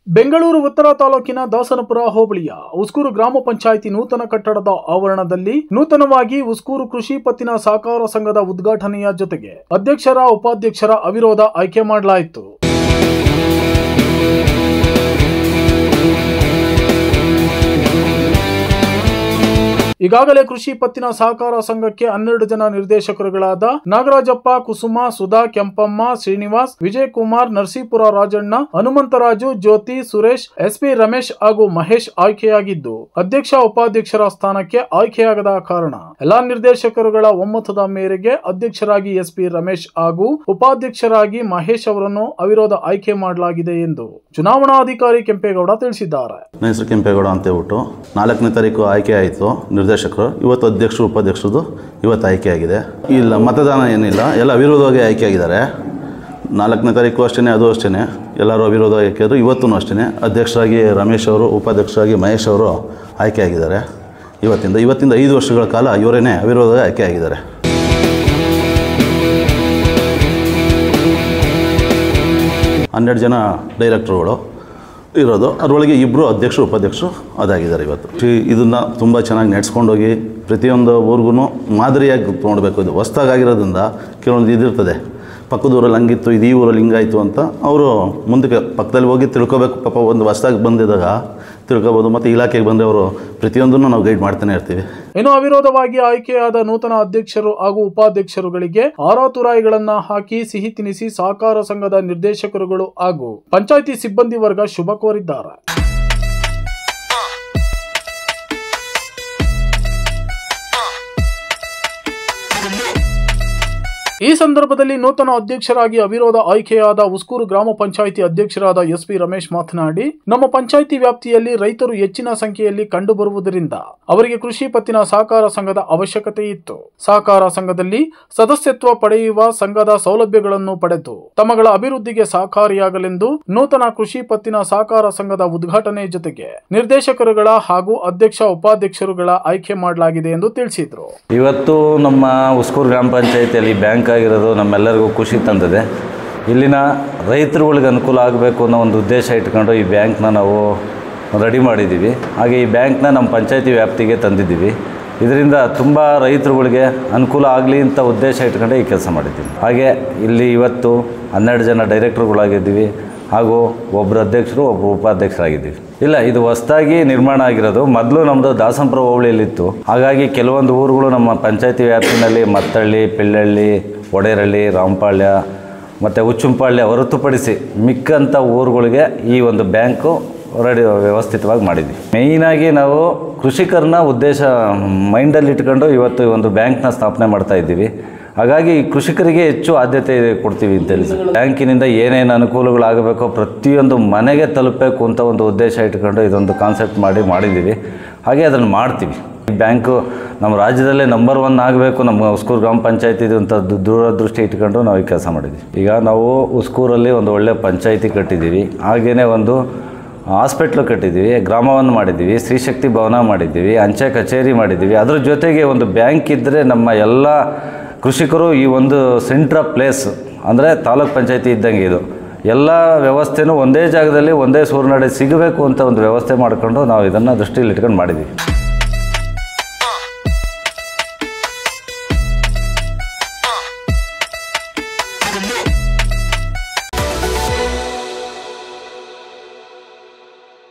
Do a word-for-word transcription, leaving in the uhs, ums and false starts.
ಬೆಂಗಳೂರು ಉತ್ತರ ತಾಲೂಕಿನ ದಾಸನಪುರ ಹೋಬಳಿಯ ಉಸ್ಕೂರು ಗ್ರಾಮ ಪಂಚಾಯಿತಿ ನೂತನ ಕಟ್ಟಡದ ಆವರಣದಲ್ಲಿ ನೂತನವಾಗಿ ಉಸ್ಕೂರು ಕೃಷಿ ಪತ್ತಿನ ಸಹಕಾರ ಸಂಘದ ಉದ್ಘಾಟನೆಯ ಜೊತೆಗೆ ಅಧ್ಯಕ್ಷರ ಉಪಾಧ್ಯಕ್ಷರ ಅವಿರೋಧ ಆಯ್ಕೆ ಮಾಡಲಾಯಿತು. ಈಗಾಗಲೇ ಕೃಷಿ ಪತ್ತಿನ ಸಹಕಾರ ಸಂಘಕ್ಕೆ ಹನ್ನೆರಡು ಜನ ನಿರ್ದೇಶಕರುಗಳಾದ ನಾಗರಾಜಪ್ಪ, ಕುಸುಮ, ಸುಧಾ, ಕೆಂಪಮ್ಮ, ಶ್ರೀನಿವಾಸ್, ವಿಜಯಕುಮಾರ್, ನರಸೀಪುರ ರಾಜಣ್ಣ, ಹನುಮಂತರಾಜು, ಜ್ಯೋತಿ, ಸುರೇಶ್, ಎಸ್ಪಿ ರಮೇಶ್ ಹಾಗೂ ಮಹೇಶ್ ಆಯ್ಕೆಯಾಗಿದ್ದು, ಅಧ್ಯಕ್ಷ ಉಪಾಧ್ಯಕ್ಷರ ಸ್ಥಾನಕ್ಕೆ ಆಯ್ಕೆಯಾಗದ ಕಾರಣ ಎಲ್ಲಾ ನಿರ್ದೇಶಕರುಗಳ ಒಮ್ಮತದ ಮೇರೆಗೆ ಅಧ್ಯಕ್ಷರಾಗಿ ಎಸ್ಪಿ ರಮೇಶ್ ಹಾಗೂ ಉಪಾಧ್ಯಕ್ಷರಾಗಿ ಮಹೇಶ್ ಅವರನ್ನು ಅವಿರೋಧ ಆಯ್ಕೆ ಮಾಡಲಾಗಿದೆ ಎಂದು ಚುನಾವಣಾಧಿಕಾರಿ ಕೆಂಪೇಗೌಡ ತಿಳಿಸಿದ್ದಾರೆ. ಕೆಂಪೇಗೌಡ ಅಂತ ಹೇಳ್ಬಿಟ್ಟು ನಾಲ್ಕನೇ ತಾರೀಕು ಆಯ್ಕೆ ಆಯಿತು ನಿರ್ದೇಶಕರು. ಇವತ್ತು ಅಧ್ಯಕ್ಷರು ಉಪಾಧ್ಯಕ್ಷರದು ಇವತ್ತು ಆಯ್ಕೆಯಾಗಿದೆ. ಇಲ್ಲ ಮತದಾನ ಏನಿಲ್ಲ, ಎಲ್ಲ ಅವಿರೋಧವಾಗಿ ಆಯ್ಕೆಯಾಗಿದ್ದಾರೆ. ನಾಲ್ಕನೇ ತಾರೀಕು ಅಷ್ಟೇ, ಅದು ಅಷ್ಟೇ ಎಲ್ಲರೂ ಅವಿರೋಧ ಆಯ್ಕೆಯಾದರು. ಇವತ್ತೂ ಅಷ್ಟೇ ಅಧ್ಯಕ್ಷರಾಗಿ ರಮೇಶ್ ಅವರು, ಉಪಾಧ್ಯಕ್ಷರಾಗಿ ಮಹೇಶ್ ಅವರು ಆಯ್ಕೆಯಾಗಿದ್ದಾರೆ. ಇವತ್ತಿಂದ ಇವತ್ತಿಂದ ಐದು ವರ್ಷಗಳ ಕಾಲ ಇವರೇನೇ ಅವಿರೋಧವಾಗಿ ಆಯ್ಕೆಯಾಗಿದ್ದಾರೆ. ಹನ್ನೆರಡು ಜನ ಡೈರೆಕ್ಟರ್ಗಳು ಇರೋದು, ಅದರೊಳಗೆ ಇಬ್ಬರು ಅಧ್ಯಕ್ಷರು ಉಪಾಧ್ಯಕ್ಷರು ಅದಾಗಿದ್ದಾರೆ. ಇವತ್ತು ಇದನ್ನು ತುಂಬ ಚೆನ್ನಾಗಿ ನಡೆಸ್ಕೊಂಡೋಗಿ ಪ್ರತಿಯೊಂದು ಊರಿಗೂ ಮಾದರಿಯಾಗಿ ತೊಗೊಳ್ಬೇಕು. ಇದು ಹೊಸ್ದಾಗಿರೋದ್ರಿಂದ ಕೆಲವೊಂದು ಇದಿರ್ತದೆ, ಪಕ್ಕದ ಊರಲ್ಲಿ ಹಂಗಿತ್ತು, ಇದು ಈ ಊರಲ್ಲಿ ಹಿಂಗಾಯಿತು ಅಂತ ಅವರು ಮುಂದಕ್ಕೆ ಪಕ್ಕದಲ್ಲಿ ಹೋಗಿ ತಿಳ್ಕೊಬೇಕು. ಪಾಪ ಒಂದು ಹೊಸ್ದಾಗಿ ಬಂದಿದ್ದಾಗ ತಿಳ್ಕೊಬೋದು. ಮತ್ತು ಇಲಾಖೆಗೆ ಬಂದರೆ ಅವರು ಪ್ರತಿಯೊಂದನ್ನು ನಾವು ಗೈಡ್ ಮಾಡ್ತಾನೆ ಇರ್ತೀವಿ. ಇನ್ನು ಅವಿರೋಧವಾಗಿ ಆಯ್ಕೆಯಾದ ನೂತನ ಅಧ್ಯಕ್ಷರು ಹಾಗೂ ಉಪಾಧ್ಯಕ್ಷರುಗಳಿಗೆ ಆರಾ ತುರಾಯಿಗಳನ್ನ ಹಾಕಿ ಸಿಹಿ ತಿನಿಸಿ ಸಹಕಾರ ಸಂಘದ ನಿರ್ದೇಶಕರುಗಳು ಹಾಗೂ ಪಂಚಾಯಿತಿ ಸಿಬ್ಬಂದಿ ವರ್ಗ ಶುಭ ಕೋರಿದ್ದಾರೆ. ಈ ಸಂದರ್ಭದಲ್ಲಿ ನೂತನ ಅಧ್ಯಕ್ಷರಾಗಿ ಅವಿರೋಧ ಆಯ್ಕೆಯಾದ ಉಸ್ಕೂರು ಗ್ರಾಮ ಪಂಚಾಯಿತಿ ಅಧ್ಯಕ್ಷರಾದ ಎಸ್ಪಿ ರಮೇಶ್ ಮಾತನಾಡಿ, ನಮ್ಮ ಪಂಚಾಯಿತಿ ವ್ಯಾಪ್ತಿಯಲ್ಲಿ ರೈತರು ಹೆಚ್ಚಿನ ಸಂಖ್ಯೆಯಲ್ಲಿ ಕಂಡು ಬರುವುದರಿಂದ ಅವರಿಗೆ ಕೃಷಿ ಪತ್ತಿನ ಸಹಕಾರ ಸಂಘದ ಅವಶ್ಯಕತೆ ಇತ್ತು. ಸಹಕಾರ ಸಂಘದಲ್ಲಿ ಸದಸ್ಯತ್ವ ಪಡೆಯುವ ಸಂಘದ ಸೌಲಭ್ಯಗಳನ್ನು ಪಡೆದು ತಮ್ಮಗಳ ಅಭಿವೃದ್ಧಿಗೆ ಸಹಕಾರಿಯಾಗಲೆಂದು ನೂತನ ಕೃಷಿ ಪತ್ತಿನ ಸಹಕಾರ ಸಂಘದ ಉದ್ಘಾಟನೆ ಜೊತೆಗೆ ನಿರ್ದೇಶಕರುಗಳ ಹಾಗೂ ಅಧ್ಯಕ್ಷ ಉಪಾಧ್ಯಕ್ಷರುಗಳ ಆಯ್ಕೆ ಮಾಡಲಾಗಿದೆ ಎಂದು ತಿಳಿಸಿದರು. ಇವತ್ತು ನಮ್ಮ ಉಸ್ಕೂರು ಗ್ರಾಮ ಪಂಚಾಯಿತಿಯಲ್ಲಿ ಬ್ಯಾಂಕ್ ಆಗಿರೋದು ನಮ್ಮೆಲ್ಲರಿಗೂ ಖುಷಿ ತಂದಿದೆ. ಇಲ್ಲಿನ ರೈತರುಗಳಿಗೆ ಅನುಕೂಲ ಆಗಬೇಕು ಅನ್ನೋ ಒಂದು ಉದ್ದೇಶ ಇಟ್ಕೊಂಡು ಈ ಬ್ಯಾಂಕ್ನ ನಾವು ರೆಡಿ ಮಾಡಿದ್ದೀವಿ. ಹಾಗೆ ಈ ಬ್ಯಾಂಕ್ನ ನಮ್ಮ ಪಂಚಾಯಿತಿ ವ್ಯಾಪ್ತಿಗೆ ತಂದಿದ್ದೀವಿ. ಇದರಿಂದ ತುಂಬ ರೈತರುಗಳಿಗೆ ಅನುಕೂಲ ಆಗಲಿ ಅಂತ ಉದ್ದೇಶ ಇಟ್ಕೊಂಡು ಈ ಕೆಲಸ ಮಾಡಿದ್ದೀವಿ. ಹಾಗೆ ಇಲ್ಲಿ ಇವತ್ತು ಹನ್ನೆರಡು ಜನ ಡೈರೆಕ್ಟರ್ಗಳಾಗಿದ್ದೀವಿ ಹಾಗೂ ಒಬ್ಬರು ಅಧ್ಯಕ್ಷರು, ಒಬ್ಬರು ಉಪಾಧ್ಯಕ್ಷರಾಗಿದ್ದೀವಿ. ಇಲ್ಲ, ಇದು ಹೊಸದಾಗಿ ನಿರ್ಮಾಣ ಆಗಿರೋದು. ಮೊದಲು ನಮ್ಮದು ದಾಸನಪುರ ಹೋಬಳಿಯಲ್ಲಿತ್ತು. ಹಾಗಾಗಿ ಕೆಲವೊಂದು ಊರುಗಳು ನಮ್ಮ ಪಂಚಾಯಿತಿ ವ್ಯಾಪ್ತಿನಲ್ಲಿ ಮತ್ತಳ್ಳಿ, ಪಿಳ್ಳಳ್ಳಿ, ಒಡೇರಳ್ಳಿ, ರಾಮಪಾಳ್ಯ ಮತ್ತು ಉಚ್ಚುಂಪಾಳ್ಯ ಹೊರತುಪಡಿಸಿ ಮಿಕ್ಕಂಥ ಊರುಗಳಿಗೆ ಈ ಒಂದು ಬ್ಯಾಂಕು ರೆಡಿ ವ್ಯವಸ್ಥಿತವಾಗಿ ಮಾಡಿದ್ವಿ. ಮೇಯ್ನಾಗಿ ನಾವು ಕೃಷಿಕರನ್ನ ಉದ್ದೇಶ ಮೈಂಡಲ್ಲಿ ಇಟ್ಕೊಂಡು ಇವತ್ತು ಈ ಒಂದು ಬ್ಯಾಂಕ್ನ ಸ್ಥಾಪನೆ ಮಾಡ್ತಾ ಇದ್ದೀವಿ. ಹಾಗಾಗಿ ಕೃಷಿಕರಿಗೆ ಹೆಚ್ಚು ಆದ್ಯತೆ ಕೊಡ್ತೀವಿ ಅಂತ ಹೇಳಿ ಬ್ಯಾಂಕಿನಿಂದ ಏನೇನು ಅನುಕೂಲಗಳಾಗಬೇಕೋ ಪ್ರತಿಯೊಂದು ಮನೆಗೆ ತಲುಪಬೇಕು ಅಂತ ಒಂದು ಉದ್ದೇಶ ಇಟ್ಕೊಂಡು ಇದೊಂದು ಕಾನ್ಸೆಪ್ಟ್ ಮಾಡಿ ಮಾಡಿದ್ದೀವಿ. ಹಾಗೆ ಅದನ್ನು ಮಾಡ್ತೀವಿ. ಈ ಬ್ಯಾಂಕು ನಮ್ಮ ರಾಜ್ಯದಲ್ಲೇ ನಂಬರ್ ಒನ್ ಆಗಬೇಕು ನಮ್ಮ ಉಸ್ಕೂರು ಗ್ರಾಮ ಪಂಚಾಯತಿ ಅಂತ ದೂರದೃಷ್ಟಿ ಇಟ್ಕೊಂಡು ನಾವು ಈ ಕೆಲಸ ಮಾಡಿದ್ವಿ. ಈಗ ನಾವು ಉಸ್ಕೂರಲ್ಲಿ ಒಂದು ಒಳ್ಳೆ ಪಂಚಾಯಿತಿ ಕಟ್ಟಿದ್ದೀವಿ. ಹಾಗೆಯೇ ಒಂದು ಹಾಸ್ಪಿಟ್ಲು ಕಟ್ಟಿದ್ದೀವಿ, ಗ್ರಾಮವನ್ನು ಮಾಡಿದ್ದೀವಿ, ಸ್ತ್ರೀಶಕ್ತಿ ಭವನ ಮಾಡಿದ್ದೀವಿ, ಅಂಚೆ ಕಚೇರಿ ಮಾಡಿದ್ದೀವಿ. ಅದ್ರ ಜೊತೆಗೆ ಒಂದು ಬ್ಯಾಂಕ್ ಇದ್ದರೆ ನಮ್ಮ ಎಲ್ಲ ಕೃಷಿಕರು ಈ ಒಂದು ಸೆಂಟ್ರ್ ಪ್ಲೇಸ್ ಅಂದರೆ ತಾಲೂಕ್ ಪಂಚಾಯತಿ ಇದ್ದಂಗೆ ಇದು ಎಲ್ಲ ವ್ಯವಸ್ಥೆನೂ ಒಂದೇ ಜಾಗದಲ್ಲಿ ಒಂದೇ ಸೂರಿನಡೆ ಸಿಗಬೇಕು ಅಂತ ಒಂದು ವ್ಯವಸ್ಥೆ ಮಾಡಿಕೊಂಡು ನಾವು ಇದನ್ನು ದೃಷ್ಟಿಯಲ್ಲಿ ಇಟ್ಕೊಂಡು ಮಾಡಿದ್ದೀವಿ.